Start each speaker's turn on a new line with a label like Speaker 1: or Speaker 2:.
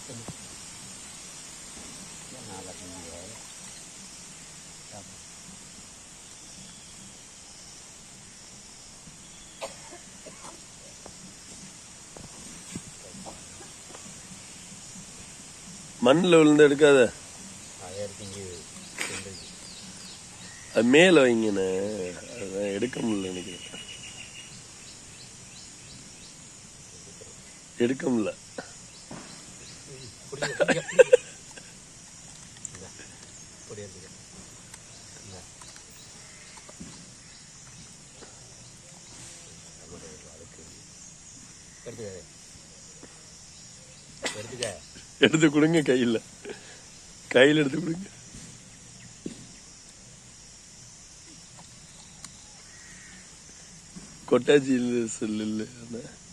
Speaker 1: மண்ணில் விழுந்து எடுக்காத, அது மேல வைங்கண்ணே, அதான் எடுக்க முடியல நினைக்கிறேன். எடுக்க முடியல. எடுத்து கொடுங்க, கையில் எடுத்து கொடுங்க. கொட்டாச்சி சொல்லு.